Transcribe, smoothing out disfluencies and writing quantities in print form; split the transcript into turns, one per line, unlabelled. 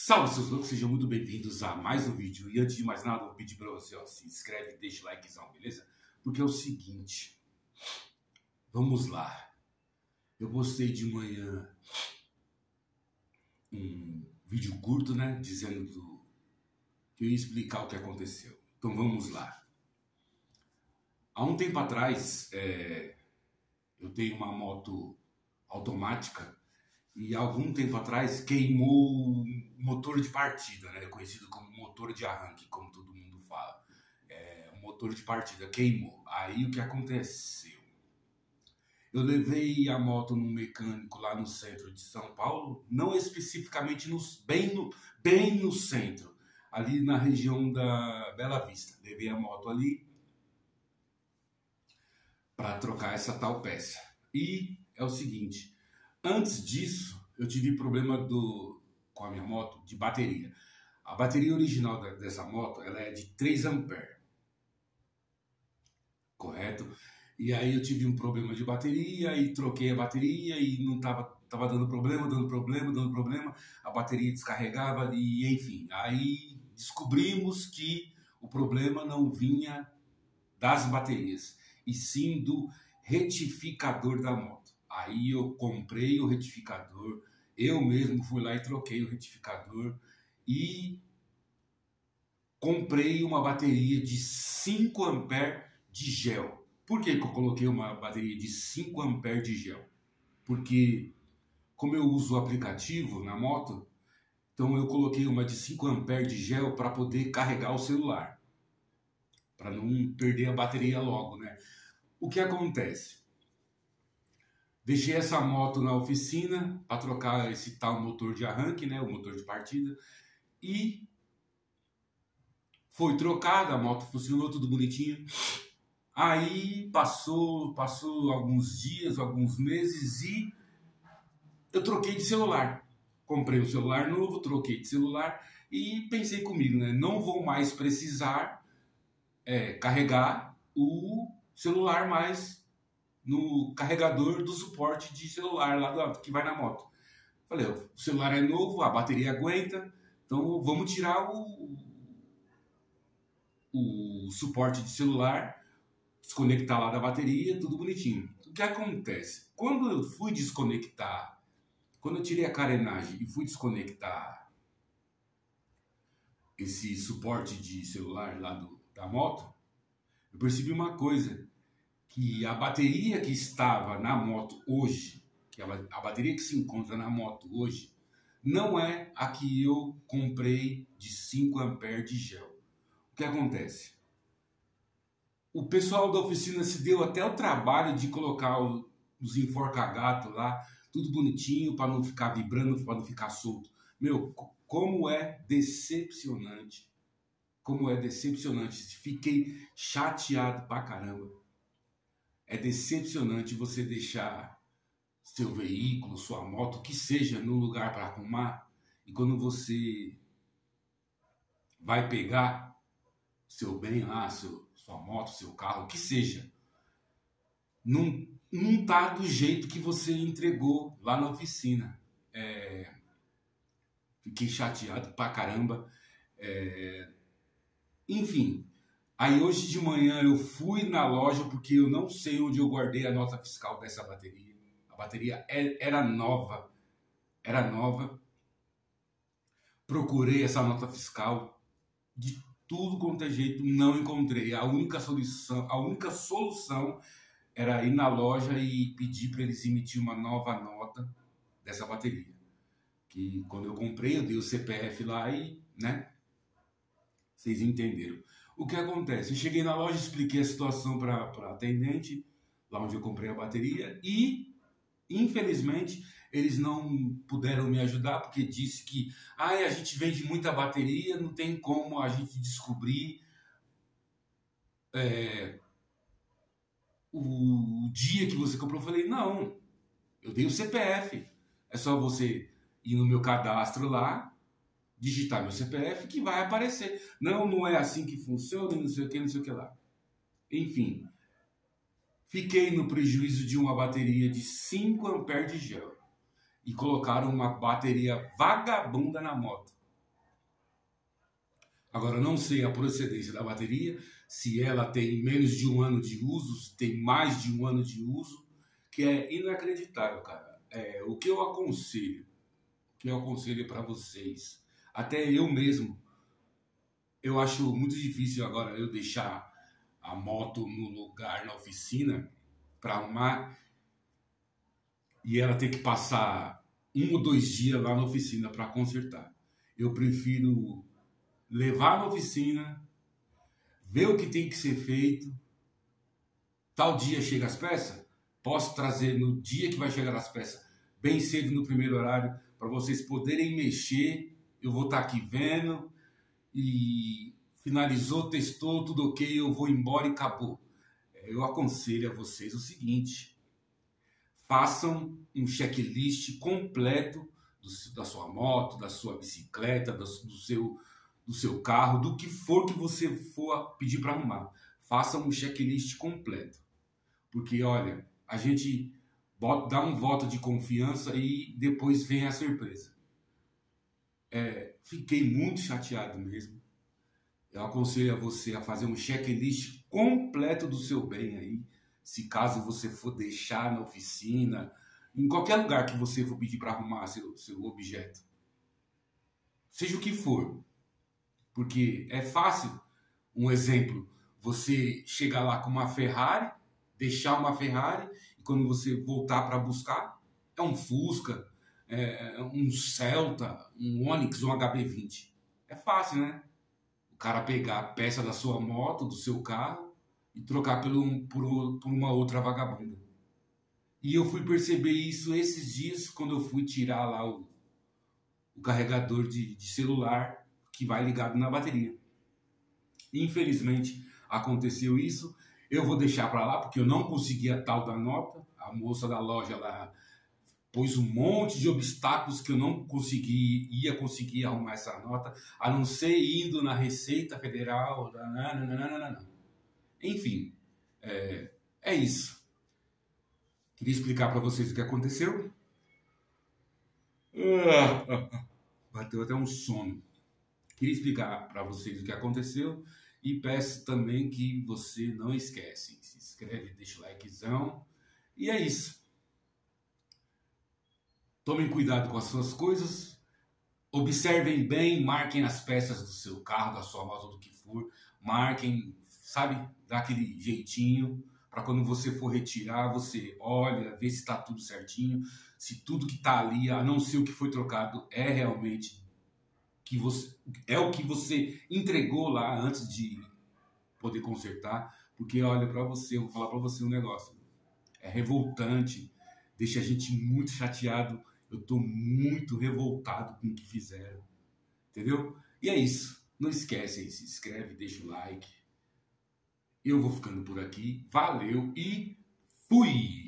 Salve seus loucos, sejam muito bem-vindos a mais um vídeo. E antes de mais nada, eu vou pedir para você, se inscreve e deixa o likezão, beleza? Porque é o seguinte, vamos lá. Eu postei de manhã um vídeo curto, né, dizendo que eu ia explicar o que aconteceu. Então vamos lá. Há um tempo atrás, eu tenho uma moto automática e há algum tempo atrás queimou o motor de partida, né? Conhecido como motor de arranque, como todo mundo fala. O motor de partida queimou. Aí o que aconteceu? Eu levei a moto num mecânico lá no centro de São Paulo, não especificamente bem no centro, ali na região da Bela Vista. Levei a moto ali para trocar essa tal peça. E é o seguinte, antes disso eu tive problema com a minha moto de bateria. A bateria original dessa moto ela é de 3 amperes, correto? E aí eu tive um problema de bateria e troquei a bateria e não tava dando problema, a bateria descarregava e enfim. Aí descobrimos que o problema não vinha das baterias, e sim do retificador da moto. Aí eu comprei o retificador, eu mesmo fui lá e troquei o retificador e comprei uma bateria de 5 amperes de gel. Por que eu coloquei uma bateria de 5 amperes de gel? Porque como eu uso o aplicativo na moto, então eu coloquei uma de 5 amperes de gel para poder carregar o celular, para não perder a bateria logo, né? O que acontece? Deixei essa moto na oficina para trocar esse tal motor de arranque, né? O motor de partida, e foi trocada, a moto funcionou tudo bonitinho. Aí passou alguns dias, alguns meses e eu troquei de celular. Comprei um celular novo, troquei de celular e pensei comigo, né? Não vou mais precisar carregar o celular mais no carregador do suporte de celular lá que vai na moto. Falei, o celular é novo, a bateria aguenta, então vamos tirar o suporte de celular, desconectar lá da bateria, tudo bonitinho. O que acontece? Quando eu fui desconectar, quando eu tirei a carenagem e fui desconectar esse suporte de celular lá da moto, eu percebi uma coisa, que a bateria que estava na moto hoje, a bateria que se encontra na moto hoje, não é a que eu comprei de 5 amperes de gel. O que acontece? O pessoal da oficina se deu até o trabalho de colocar os enforca-gato lá, tudo bonitinho, para não ficar vibrando, para não ficar solto. Meu, como é decepcionante. Como é decepcionante. Fiquei chateado pra caramba. É decepcionante você deixar seu veículo, sua moto, que seja, no lugar para arrumar, e quando você vai pegar seu bem lá, sua moto, seu carro, o que seja, não tá do jeito que você entregou lá na oficina. Fiquei chateado pra caramba. Enfim. Aí hoje de manhã eu fui na loja porque eu não sei onde eu guardei a nota fiscal dessa bateria. A bateria era nova. Procurei essa nota fiscal de tudo quanto é jeito, não encontrei. A única solução era ir na loja e pedir para eles emitir uma nova nota dessa bateria. Que quando eu comprei, eu dei o CPF lá e, né? Vocês entenderam. O que acontece? Eu cheguei na loja, expliquei a situação para a atendente, lá onde eu comprei a bateria, e, infelizmente, eles não puderam me ajudar, porque disse que a gente vende muita bateria, não tem como a gente descobrir o dia que você comprou. Eu falei, não, eu dei o CPF, é só você ir no meu cadastro lá, digitar meu CPF que vai aparecer. Não é assim que funciona, não sei o que lá. Enfim, fiquei no prejuízo de uma bateria de 5 amperes de gel. E colocaram uma bateria vagabunda na moto. Agora, eu não sei a procedência da bateria, se ela tem menos de 1 ano de uso, se tem mais de 1 ano de uso, que é inacreditável, cara. O que eu aconselho para vocês, até eu mesmo, eu acho muito difícil agora eu deixar a moto no lugar, na oficina, para arrumar, e ela ter que passar 1 ou 2 dias lá na oficina para consertar. Eu prefiro levar na oficina, ver o que tem que ser feito. Tal dia chega as peças, posso trazer no dia que vai chegar as peças, bem cedo no primeiro horário, para vocês poderem mexer. Eu vou estar aqui vendo e finalizou, testou, tudo ok, eu vou embora e acabou. Eu aconselho a vocês o seguinte: façam um checklist completo da sua moto, da sua bicicleta, do seu carro, do que for que você for pedir para arrumar. Façam um checklist completo. Porque, olha, a gente dá um voto de confiança e depois vem a surpresa. Fiquei muito chateado mesmo. Eu aconselho a você a fazer um checklist completo do seu bem aí. Se caso você for deixar na oficina, em qualquer lugar que você for pedir para arrumar seu objeto. Seja o que for. Porque é fácil. Um exemplo, você chegar lá com uma Ferrari, deixar uma Ferrari, e quando você voltar para buscar, é um Fusca, um Celta, um Onix, um HB20. É fácil, né? O cara pegar a peça da sua moto, do seu carro, e trocar por uma outra vagabunda. E eu fui perceber isso esses dias, quando eu fui tirar lá o carregador de celular, que vai ligado na bateria. Infelizmente, aconteceu isso. Eu vou deixar para lá, porque eu não consegui a tal da nota. A moça da loja lá pôs um monte de obstáculos que eu não ia conseguir arrumar essa nota, a não ser indo na Receita Federal. Enfim, é isso. Queria explicar para vocês o que aconteceu. Bateu até um sono. Queria explicar para vocês o que aconteceu e peço também que você não esquece. Se inscreve, deixa o likezão. E é isso. Tomem cuidado com as suas coisas. Observem bem, marquem as peças do seu carro, da sua moto, do que for. Marquem, sabe, dá aquele jeitinho para quando você for retirar, você olha, vê se está tudo certinho. Se tudo que está ali, a não ser o que foi trocado, é realmente o que você entregou lá antes de poder consertar. Porque olha, para você, eu vou falar para você um negócio, é revoltante, deixa a gente muito chateado. Eu estou muito revoltado com o que fizeram, entendeu? E é isso, não esquece aí, se inscreve, deixa o like. Eu vou ficando por aqui, valeu e fui!